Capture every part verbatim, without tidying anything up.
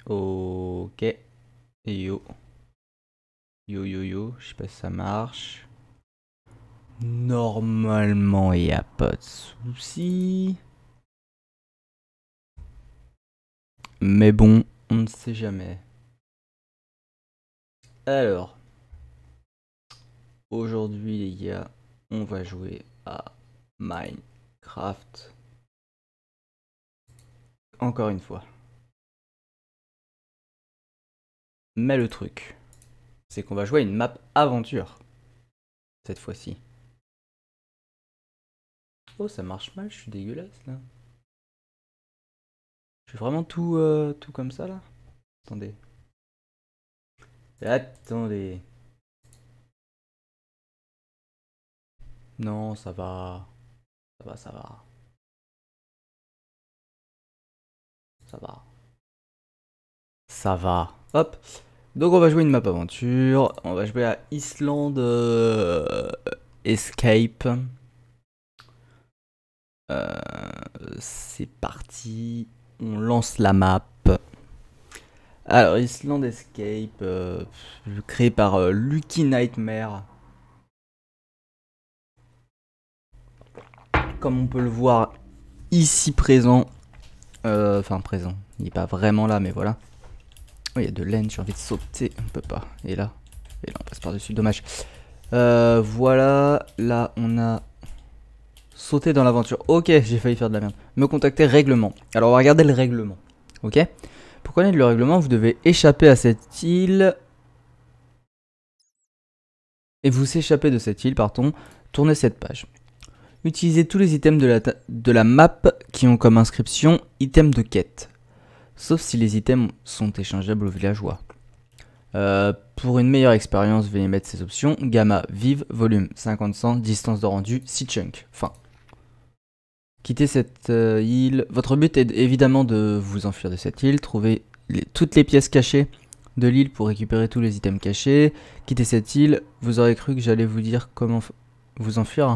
Ok. Yo. Yo yo yo. Je sais pas si ça marche. Normalement, il n'y a pas de souci. Mais bon, on ne sait jamais. Alors, aujourd'hui, les gars, on va jouer à Minecraft. Encore une fois. Mais le truc, c'est qu'on va jouer à une map aventure. Cette fois-ci. Oh, ça marche mal, je suis dégueulasse là. Je suis vraiment tout, euh, tout comme ça là. Attendez. Attendez. Non, ça va. Ça va, ça va. Ça va. Ça va. Hop. Donc on va jouer une map aventure. On va jouer à Island euh, Escape. Euh, c'est parti. On lance la map. Alors Island Escape, euh, créé par euh, Lucky Nightmare. Comme on peut le voir ici présent. Euh, Enfin présent. Il n'est pas vraiment là, mais voilà. Oh, il y a de laine, j'ai envie de sauter. On peut pas. Et là. Et là, on passe par-dessus. Dommage. Euh, voilà. Là, on a sauté dans l'aventure. Ok, j'ai failli faire de la merde. Me contacter règlement. Alors, on va regarder le règlement. Ok. Pour connaître le règlement, vous devez échapper à cette île. Et vous échappez de cette île, pardon. Tournez cette page. Utilisez tous les items de la, de la map qui ont comme inscription item de quête. Sauf si les items sont échangeables aux villageois. Euh, pour une meilleure expérience, veuillez mettre ces options. Gamma, vive, volume, cinquante cent, distance de rendu, six chunk. Fin. Quittez cette euh, île. Votre but est évidemment de vous enfuir de cette île. Trouvez les, toutes les pièces cachées de l'île pour récupérer tous les items cachés. Quittez cette île. Vous aurez cru que j'allais vous dire comment vous enfuir.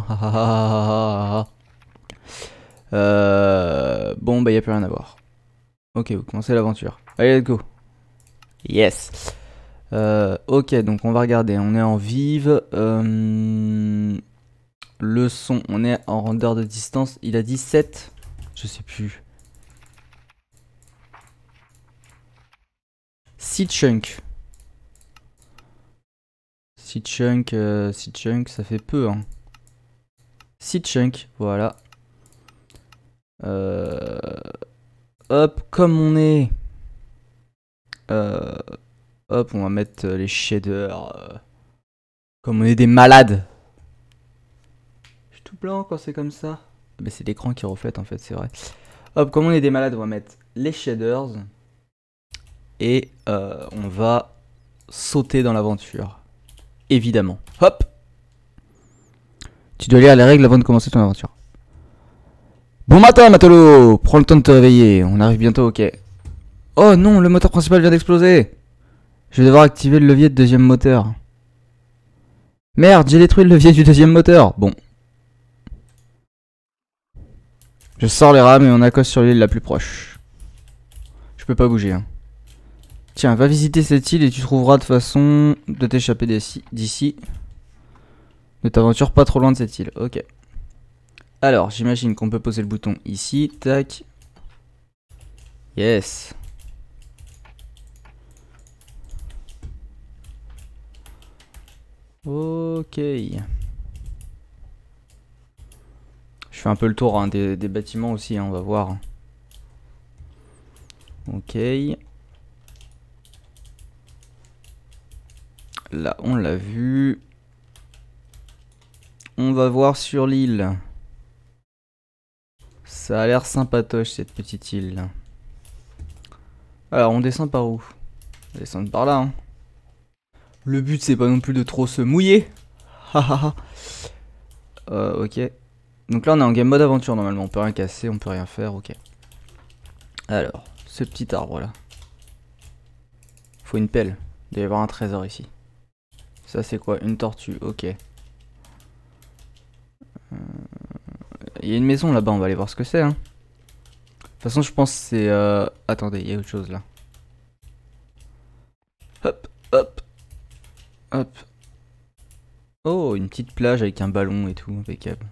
euh, bon, bah, y a plus rien à voir. Ok, vous commencez l'aventure. Allez, let's go. Yes. Euh, ok, donc on va regarder. On est en vive. Euh, le son, on est en render de distance. Il a dit sept. Je sais plus. six chunk. six chunk, euh, six chunk, ça fait peu. Hein. six chunk, voilà. Euh, hop, comme on est. Euh, hop, on va mettre les shaders. Euh, comme on est des malades. Je suis tout blanc quand c'est comme ça. Mais c'est l'écran qui reflète en fait, c'est vrai. Hop, comme on est des malades, on va mettre les shaders. Et euh, on va sauter dans l'aventure. Évidemment. Hop. Tu dois lire les règles avant de commencer ton aventure. Bon matin, matelot. Prends le temps de te réveiller. On arrive bientôt, ok. Oh non, le moteur principal vient d'exploser. Je vais devoir activer le levier de deuxième moteur. Merde, j'ai détruit le levier du deuxième moteur. Bon. Je sors les rames et on accoste sur l'île la plus proche. Je peux pas bouger. Hein. Tiens, va visiter cette île et tu trouveras de façon de t'échapper d'ici. Ne t'aventure pas trop loin de cette île. Ok. Alors, j'imagine qu'on peut poser le bouton ici. Tac. Yes. Ok. Je fais un peu le tour hein, des, des bâtiments aussi, hein, on va voir. Ok. Là, on l'a vu. On va voir sur l'île. Ça a l'air sympatoche cette petite île. Alors, on descend par où? On descend par là. Hein. Le but, c'est pas non plus de trop se mouiller. euh, ok. Donc là, on est en game mode aventure normalement. On peut rien casser, on peut rien faire. Ok. Alors, ce petit arbre là. Faut une pelle. Il doit y avoir un trésor ici. Ça, c'est quoi? Une tortue. Ok. Il euh... y a une maison là-bas. On va aller voir ce que c'est. Hein. De toute façon, je pense que c'est... Euh... Attendez, il y a autre chose là. Hop. Oh, une petite plage avec un ballon et tout, impeccable.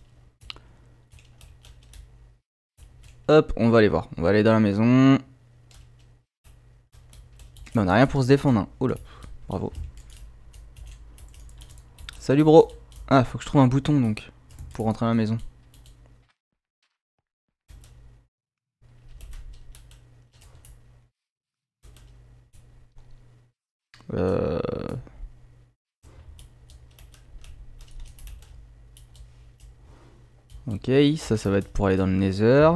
Hop, on va aller voir. On va aller dans la maison. Mais on a rien pour se défendre. Hein. Oh là, bravo. Salut bro. Ah, faut que je trouve un bouton donc pour rentrer à la maison. Euh... Ok, ça, ça va être pour aller dans le Nether.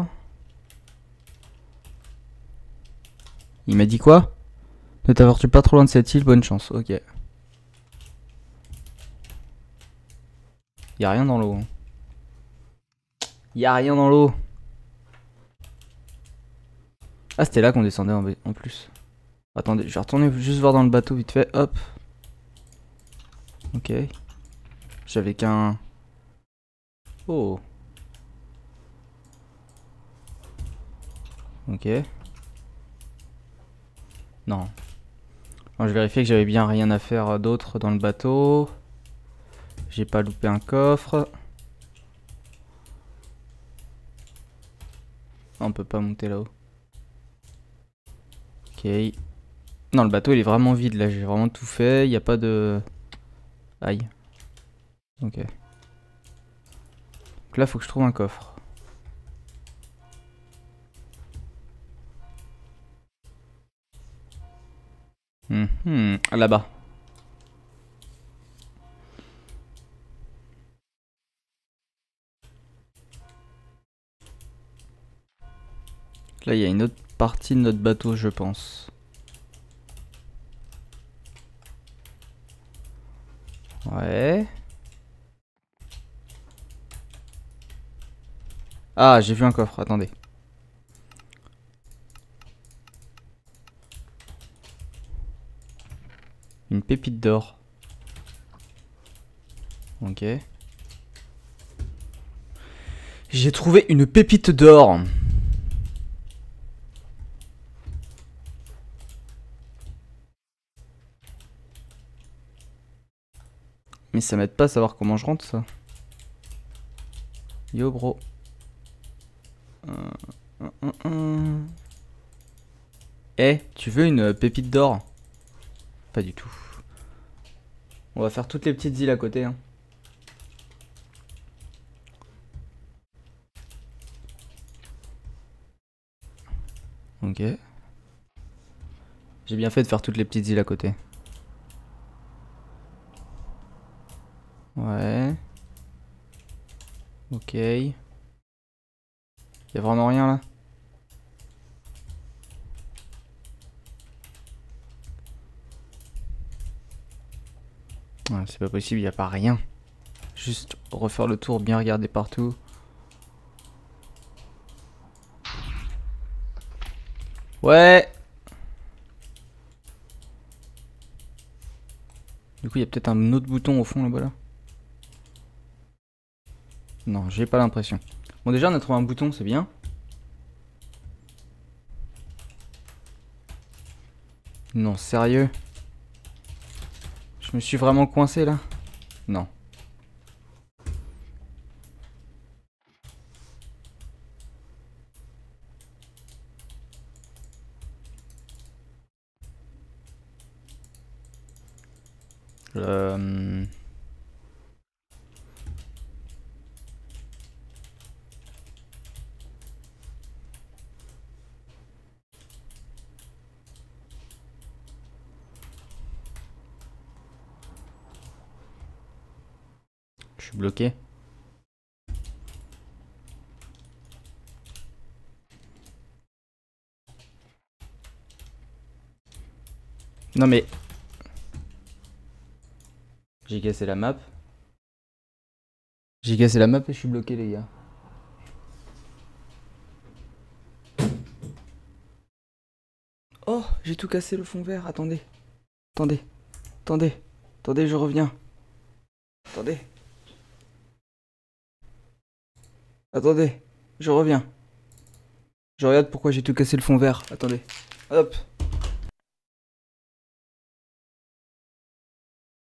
Il m'a dit quoi? Ne t'aventure pas trop loin de cette île, bonne chance. Ok. Y'a rien dans l'eau. Hein. Y'a rien dans l'eau. Ah, c'était là qu'on descendait en, en plus. Attendez, je vais retourner juste voir dans le bateau vite fait. Hop. Ok. J'avais qu'un... Oh. Ok. Non. Alors, je vérifiais que j'avais bien rien à faire d'autre dans le bateau. J'ai pas loupé un coffre. Ah, on peut pas monter là-haut. Ok. Non, le bateau il est vraiment vide là. J'ai vraiment tout fait. Il n'y a pas de... Aïe. Ok. Donc là, faut que je trouve un coffre. Hum, hum. Là-bas. Là, il y a une autre partie de notre bateau, je pense. Ouais. Ah, j'ai vu un coffre. Attendez. Une pépite d'or. Ok. J'ai trouvé une pépite d'or. Mais ça m'aide pas à savoir comment je rentre ça. Yo bro. Euh, euh, euh, euh. Eh, tu veux une pépite d'or? Pas du tout. On va faire toutes les petites îles à côté. Hein. Ok. J'ai bien fait de faire toutes les petites îles à côté. Ouais. Ok. Y'a vraiment rien là? Ouais, c'est pas possible, y a pas rien. Juste refaire le tour, bien regarder partout. Ouais. Du coup, il y a peut-être un autre bouton au fond là-bas là. Non, j'ai pas l'impression. Bon, déjà, on a trouvé un bouton, c'est bien. Non, sérieux? Je me suis vraiment coincé là? Non. Euh... Je suis bloqué. Non mais... J'ai cassé la map. J'ai cassé la map et je suis bloqué les gars. Oh, j'ai tout cassé le fond vert, attendez. Attendez, attendez, attendez, je reviens. Attendez. Attendez, je reviens. Je regarde pourquoi j'ai tout cassé le fond vert. Attendez. Hop.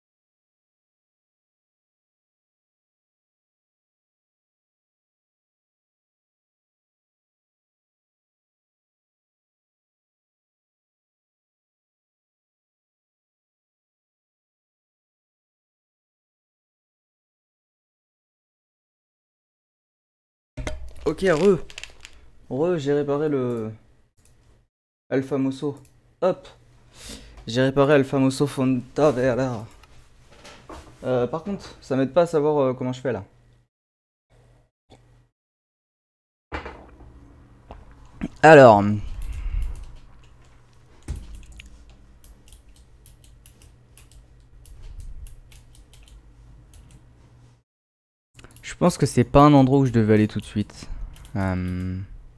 Ok, re. Re, j'ai réparé le... Alpha Mosso. Hop. J'ai réparé Alpha Mosso Fonta Vera. Euh, par contre, ça m'aide pas à savoir euh, comment je fais là. Alors... Je pense que c'est pas un endroit où je devais aller tout de suite. Euh...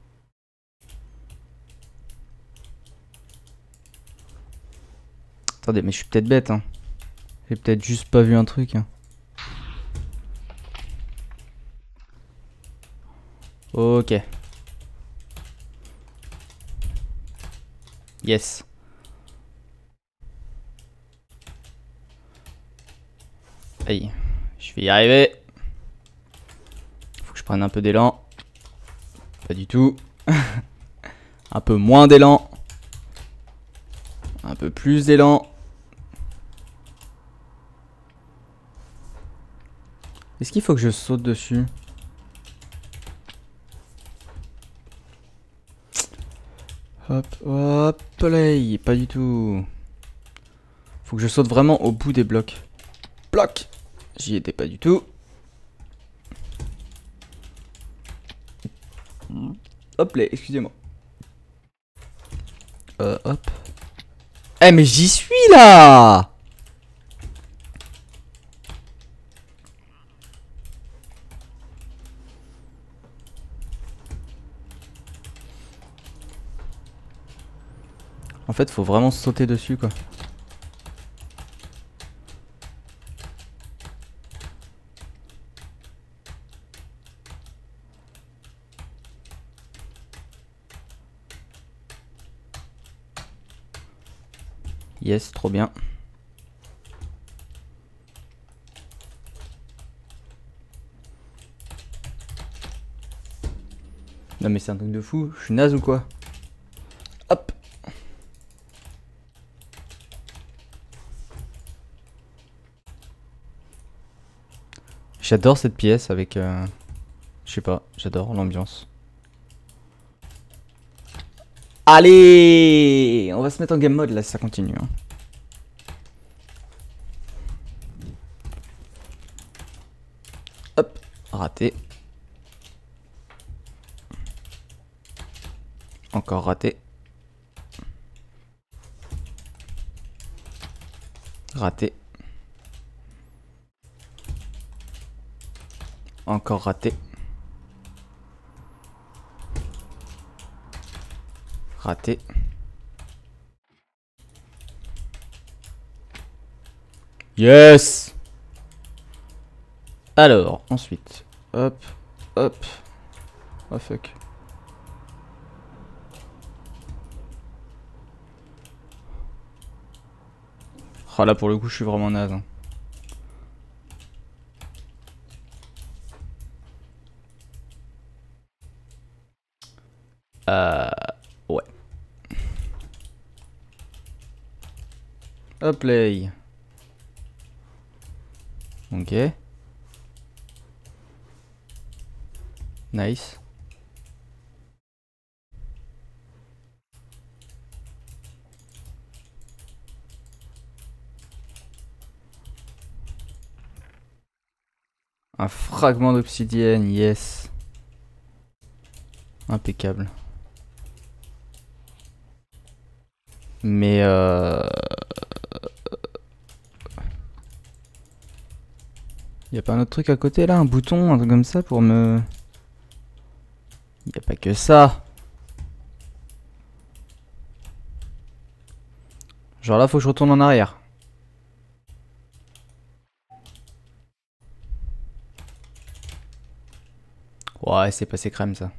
Attendez, mais je suis peut-être bête, hein. J'ai peut-être juste pas vu un truc. Hein. Ok. Yes. Aïe. Je vais y arriver. Faut que je prenne un peu d'élan. Pas du tout. Un peu moins d'élan. Un peu plus d'élan. Est-ce qu'il faut que je saute dessus? Hop, hop, play. Pas du tout. Faut que je saute vraiment au bout des blocs. Bloc. J'y étais pas du tout. Hop là, excusez-moi. Euh, hop. Eh mais j'y suis là! En fait, faut vraiment sauter dessus quoi. Yes, trop bien. Non mais c'est un truc de fou, je suis naze ou quoi? Hop. J'adore cette pièce avec... Euh... Je sais pas, j'adore l'ambiance. Allez! On va se mettre en game mode là si ça continue. Hein. Hop, raté. Encore raté. Raté. Encore raté. Raté. Yes! Alors, ensuite. Hop, hop. Oh fuck. Ah là pour le coup je suis vraiment naze. Hein. Euh... Ouais. Hop play. Ok. Nice. Un fragment d'obsidienne, yes. Impeccable. Mais euh... y a pas un autre truc à côté là, un bouton, un truc comme ça pour me... Y a pas que ça. Genre là faut que je retourne en arrière. Ouais c'est passé crème ça.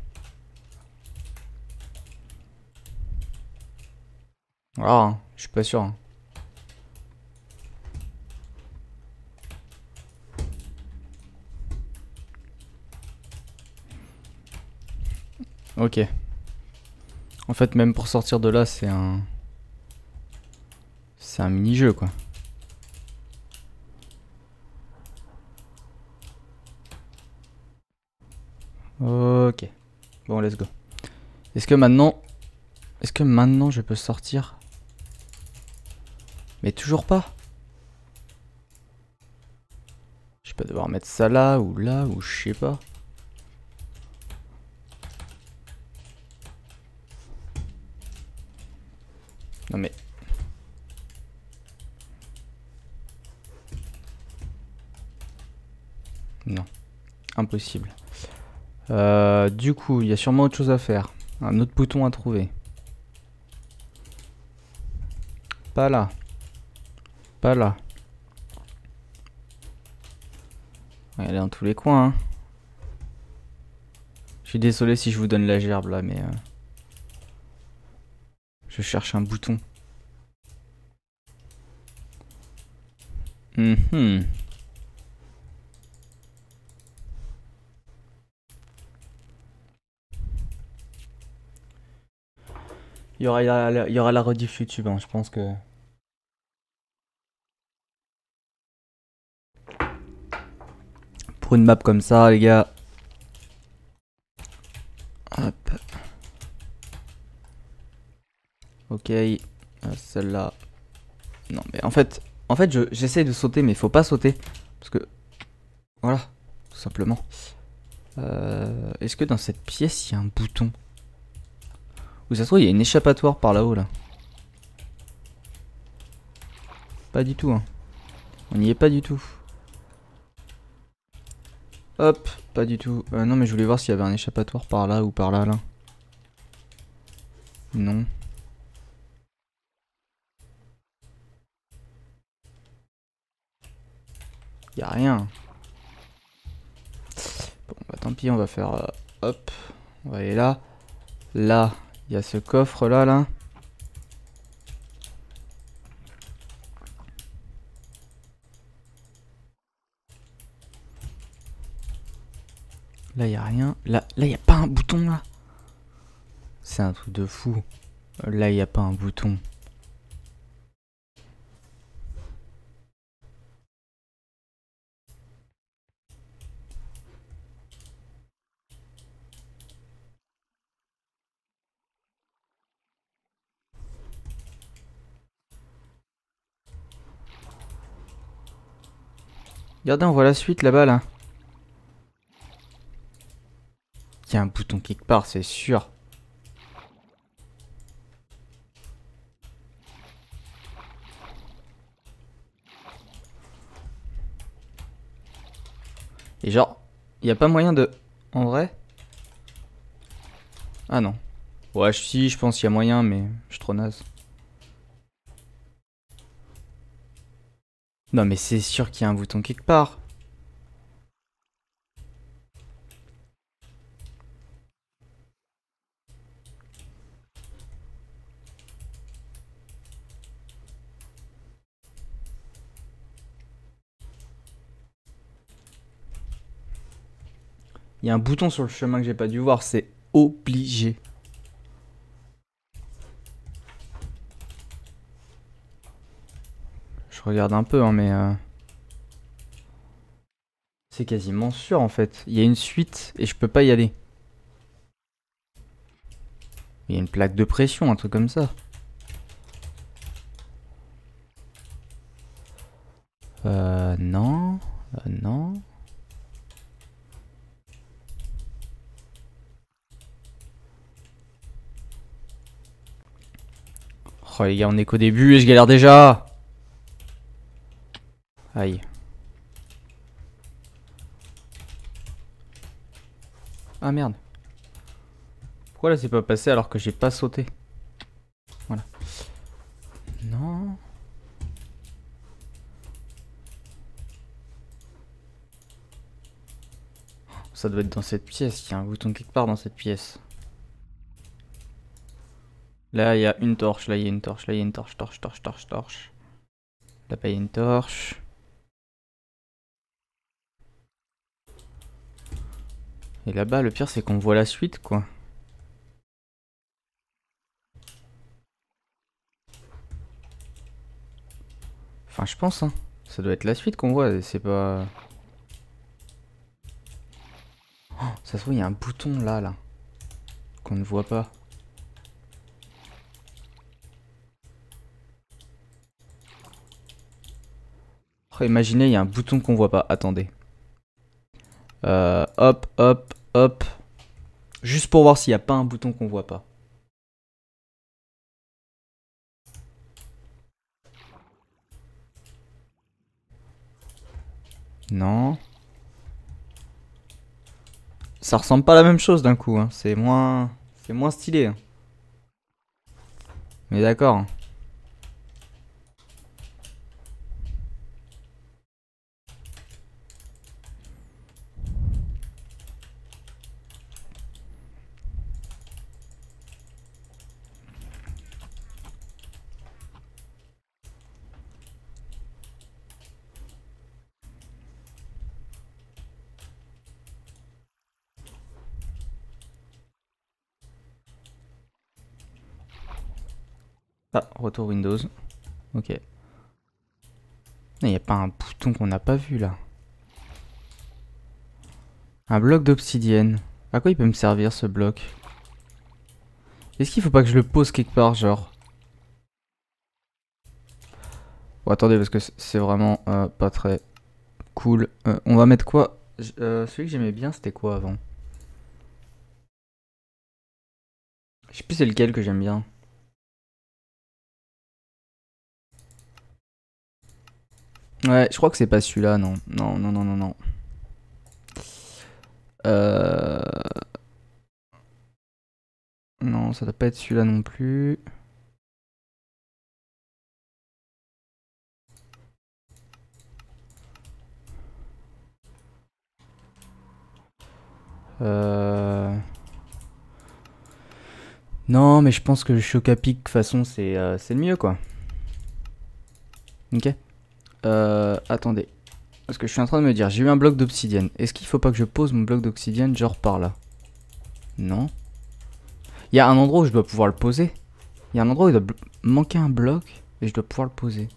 Ah, je suis pas sûr. Hein. Ok. En fait même pour sortir de là c'est un... C'est un mini-jeu quoi. Ok. Bon, let's go. Est-ce que maintenant... Est-ce que maintenant je peux sortir? Mais toujours pas. Je vais pas devoir mettre ça là ou là ou je sais pas. Non mais... Non. Impossible. Euh, du coup, il y a sûrement autre chose à faire. Un autre bouton à trouver. Pas là. Pas là. Ouais, elle est dans tous les coins. Hein. Je suis désolé si je vous donne la gerbe là, mais... Euh, je cherche un bouton. Mm-hmm. Il y aura la, il y aura la rediff YouTube, hein, je pense que... Pour une map comme ça, les gars... Hop. Ok. Euh, Celle-là... Non, mais en fait... En fait, j'essaie de sauter, mais il faut pas sauter. Parce que... Voilà. Tout simplement. Euh, Est-ce que dans cette pièce, il y a un bouton? Ou ça se trouve, il y a une échappatoire par là-haut, là. Pas du tout, hein. On n'y est pas du tout. Hop, pas du tout. Euh, non, mais je voulais voir s'il y avait un échappatoire par là ou par là, là. Non. Y a rien. Bon, bah tant pis, on va faire... Euh, hop. On va aller là. Là, il y a ce coffre là, là. Là, il y a rien. Là, là, il n'y a pas un bouton, là. C'est un truc de fou. Là, il n'y a pas un bouton. Regardez, on voit la suite là-bas, là. Il y a un bouton quelque part, c'est sûr. Et genre, il n'y a pas moyen de... En vrai? Ah non. Ouais, si, je pense qu'il y a moyen, mais je suis trop naze. Non, mais c'est sûr qu'il y a un bouton quelque part. Il y a un bouton sur le chemin que j'ai pas dû voir, c'est obligé. Je regarde un peu, hein, mais... Euh... C'est quasiment sûr, en fait. Il y a une suite et je peux pas y aller. Il y a une plaque de pression, un truc comme ça. Euh... Non... Euh, non... Oh les gars, on est qu'au début et je galère déjà. Aïe. Ah merde. Pourquoi là c'est pas passé alors que j'ai pas sauté? Voilà. Non. Ça doit être dans cette pièce. Il y a un bouton quelque part dans cette pièce. Là il y a une torche, là il y a une torche, là il y a une torche, torche, torche, torche, torche. Là-bas il y a une torche. Et là-bas le pire c'est qu'on voit la suite quoi. Enfin je pense hein. Ça doit être la suite qu'on voit, c'est pas... Oh, ça Ça se trouve, il y a un bouton là, là. Qu'on ne voit pas. Oh, imaginez, il y a un bouton qu'on voit pas. Attendez. Euh, hop, hop, hop. Juste pour voir s'il n'y a pas un bouton qu'on voit pas. Non. Ça ressemble pas à la même chose d'un coup. Hein. C'est moins... C'est moins stylé. Hein. Mais d'accord. Hein. Ah, retour Windows. Ok. Il n'y a pas un bouton qu'on n'a pas vu là. Un bloc d'obsidienne. À quoi il peut me servir ce bloc? Est-ce qu'il faut pas que je le pose quelque part, genre? Bon, attendez, parce que c'est vraiment euh, pas très cool. Euh, on va mettre quoi? euh, Celui que j'aimais bien, c'était quoi avant? Je sais plus c'est lequel que j'aime bien. Ouais, je crois que c'est pas celui-là, non. Non, non, non, non, non. Euh... Non, ça doit pas être celui-là non plus. Euh... Non, mais je pense que le choc à pic, de toute façon, c'est euh, c'est le mieux, quoi. Ok. Euh, attendez. Parce que je suis en train de me dire, j'ai eu un bloc d'obsidienne. Est-ce qu'il faut pas que je pose mon bloc d'obsidienne, genre par là? Non. Il y a un endroit où je dois pouvoir le poser. Il y a un endroit où il doit manquer un bloc et je dois pouvoir le poser.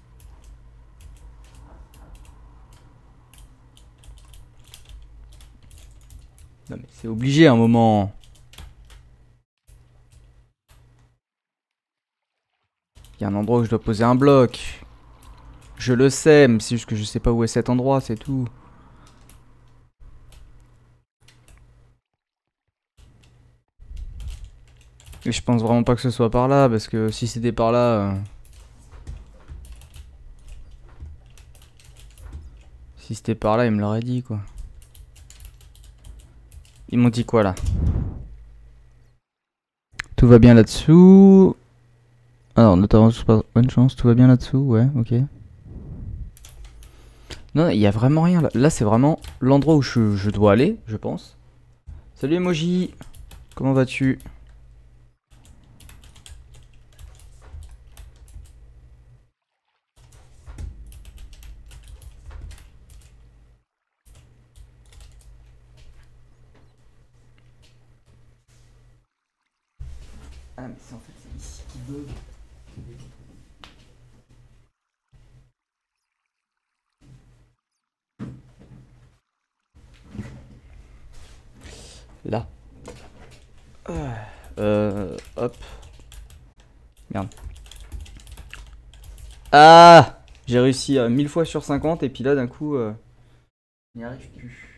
Non mais c'est obligé à un moment. Il y a un endroit où je dois poser un bloc. Je le sais, mais c'est juste que je sais pas où est cet endroit, c'est tout. Et je pense vraiment pas que ce soit par là, parce que si c'était par là... Euh... Si c'était par là, ils me l'auraient dit, quoi. Ils m'ont dit quoi, là? Tout va bien là-dessous. Alors, notamment, bonne chance, tout va bien là-dessous, ouais, ok. Non, il y a vraiment rien là. Là, c'est vraiment l'endroit où je, je dois aller, je pense. Salut Emoji, comment vas-tu? Ah, mais c'est en fait c'est ici qui bug. Là. Euh. Hop. Merde. Ah! J'ai réussi euh, mille fois sur cinquante et puis là d'un coup. Euh, n'y arrive plus.